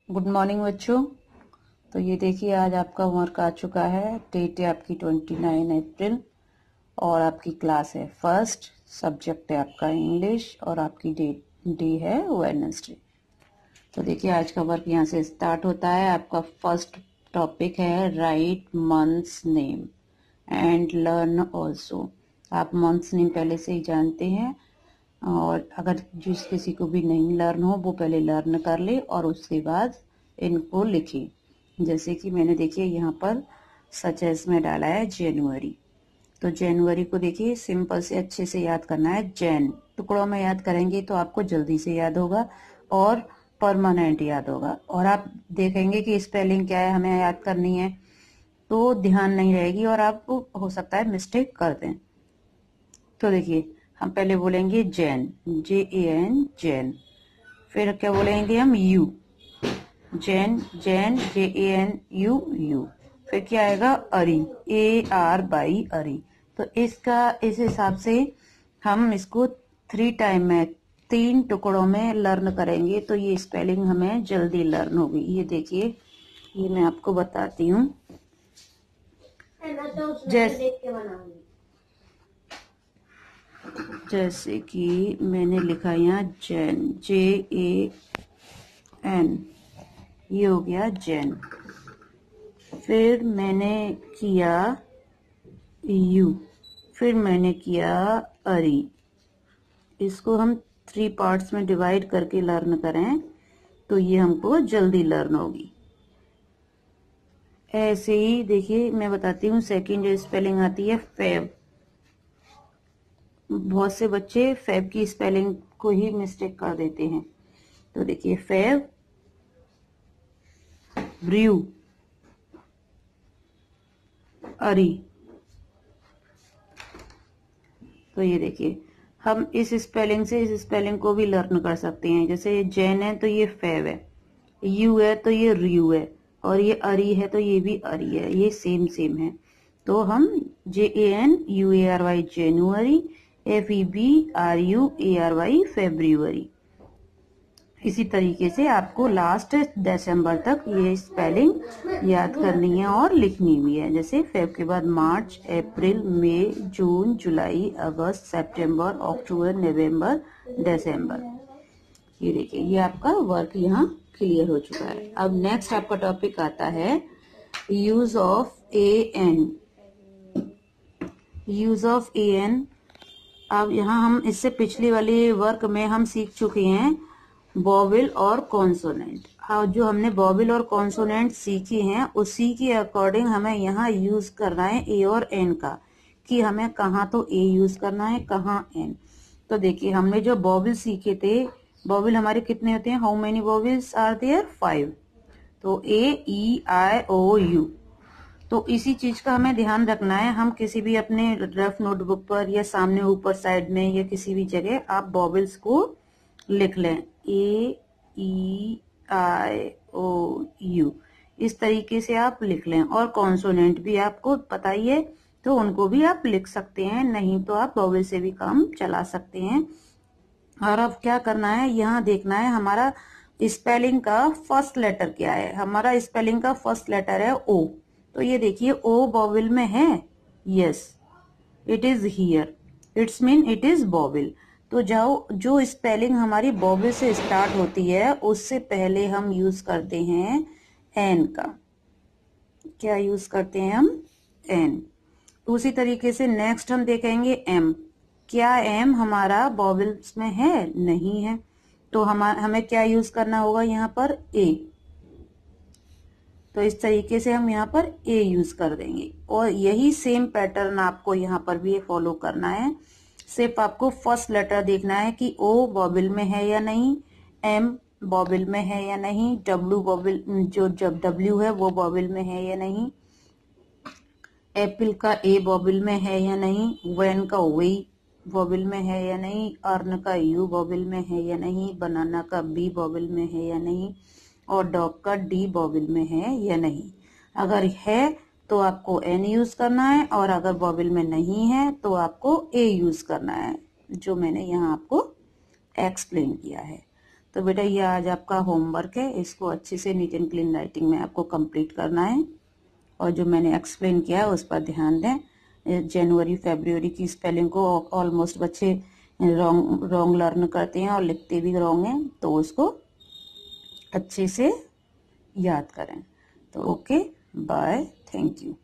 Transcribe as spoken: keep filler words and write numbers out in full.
Good morning बच्चों। तो ये देखिए आज आपका होमवर्क आ चुका है। डेट है आपकी उनतीस अप्रैल और आपकी क्लास है फर्स्ट। सब्जेक्ट है आपका इंग्लिश और आपकी डेट डे है वेडनेसडे। तो देखिए आज का वर्क यहाँ से स्टार्ट होता है। आपका फर्स्ट टॉपिक है write months name and learn also. आप मंथ्स नेम पहले से ही जानते हैं और अगर जिस किसी को भी नहीं लर्न हो वो पहले लर्न कर ले और उसके बाद इनको लिखे। जैसे कि मैंने देखिए यहाँ पर सच एज में डाला है जनवरी। तो जनवरी को देखिए सिंपल से अच्छे से याद करना है। जैन टुकड़ों में याद करेंगे तो आपको जल्दी से याद होगा और परमानेंट याद होगा। और आप देखेंगे कि स्पेलिंग क्या है हमें याद करनी है तो ध्यान नहीं रहेगी और आप हो सकता है मिस्टेक कर दें। तो देखिए हम पहले बोलेंगे Jan, J A N Jan. फिर क्या बोलेंगे हम U, Jan Jan J A N U U. फिर क्या आएगा अरी, ए आर बाई अरी। तो इसका इस हिसाब से हम इसको थ्री टाइम में तीन टुकड़ों में लर्न करेंगे तो ये स्पेलिंग हमें जल्दी लर्न होगी। ये देखिए ये मैं आपको बताती हूँ। जैसे जैसे कि मैंने लिखा यहाँ जैन, जे ए एन, ये हो गया जैन। फिर मैंने किया यू, फिर मैंने किया अरी। इसको हम थ्री पार्ट्स में डिवाइड करके लर्न करें तो ये हमको जल्दी लर्न होगी। ऐसे ही देखिए मैं बताती हूँ सेकंड जो स्पेलिंग आती है फेव। बहुत से बच्चे फेब की स्पेलिंग को ही मिस्टेक कर देते हैं। तो देखिए फेव, ब्रू, अरी। तो ये देखिए हम इस स्पेलिंग से इस स्पेलिंग को भी लर्न कर सकते हैं। जैसे ये जैन है तो ये फेव है, यू है तो ये रियू है और ये अरी है तो ये भी अरी है। ये सेम सेम है। तो हम J A N U A R Y January, F E B R U A R Y February. इसी तरीके से आपको लास्ट दिसंबर तक ये स्पेलिंग याद करनी है और लिखनी भी है। जैसे फेब के बाद मार्च, अप्रैल, मई, जून, जुलाई, अगस्त, सितंबर, अक्टूबर, नवंबर, दिसंबर। ये देखिए ये आपका वर्क यहाँ क्लियर हो चुका है। अब नेक्स्ट आपका टॉपिक आता है use of a an. Use of a an. अब यहाँ हम इससे पिछली वाली वर्क में हम सीख चुके हैं वोवेल और कॉन्सोनेंट। हाँ, जो हमने वोवेल और कॉन्सोनेंट सीखी हैं उसी के अकॉर्डिंग हमें यहाँ यूज करना है ए और एन का, कि हमें कहाँ तो ए यूज करना है कहाँ एन। तो देखिए हमने जो वोवेल सीखे थे, वोवेल हमारे कितने होते हैं, how many vowels are there, five. तो A E I O you. तो इसी चीज का हमें ध्यान रखना है। हम किसी भी अपने रफ नोटबुक पर या सामने ऊपर साइड में या किसी भी जगह आप वोवेल्स को लिख लें, ए ई आई ओ यू, इस तरीके से आप लिख लें। और कॉन्सोनेंट भी आपको पता ही है तो उनको भी आप लिख सकते हैं, नहीं तो आप वोवेल से भी काम चला सकते हैं। और अब क्या करना है, यहाँ देखना है हमारा स्पेलिंग का फर्स्ट लेटर क्या है। हमारा स्पेलिंग का फर्स्ट लेटर है ओ। तो ये देखिए ओ वोवेल में है, yes it is here, it's mean it is vowel. तो जाओ जो स्पेलिंग हमारी वोवेल से स्टार्ट होती है उससे पहले हम यूज करते हैं एन का। क्या यूज करते हैं हम, एन। उसी तरीके से नेक्स्ट हम देखेंगे एम। क्या एम हमारा वोवेल्स में है, नहीं है। तो हम हमें क्या यूज करना होगा यहाँ पर, ए। तो इस तरीके से हम यहाँ पर ए यूज कर देंगे और यही सेम पैटर्न आपको यहाँ पर भी फॉलो करना है। सिर्फ आपको फर्स्ट लेटर देखना है कि ओ वोवेल में है या नहीं, एम वोवेल में है या नहीं, डब्ल्यू वोवेल, जो जब डब्ल्यू है वो वोवेल में है या नहीं, एप्पल का ए वोवेल में है या नहीं, वैन का वे वोवेल में है या नहीं, अर्न का यू वोवेल में है या नहीं, बनाना का बी वोवेल में है या नहीं, और डॉग का डी वोवेल में है या नहीं। अगर है तो आपको एन यूज करना है और अगर वोवेल में नहीं है तो आपको ए यूज करना है, जो मैंने यहाँ आपको एक्सप्लेन किया है। तो बेटा ये आज आपका होमवर्क है, इसको अच्छे से नीट एंड क्लीन राइटिंग में आपको कंप्लीट करना है और जो मैंने एक्सप्लेन किया है उस पर ध्यान दें। जनवरी फरवरी की स्पेलिंग को ऑलमोस्ट बच्चे रॉन्ग रॉन्ग लर्न करते हैं और लिखते भी रॉन्ग हैं, तो उसको अच्छे से याद करें। तो ओके, बाय, थैंक यू।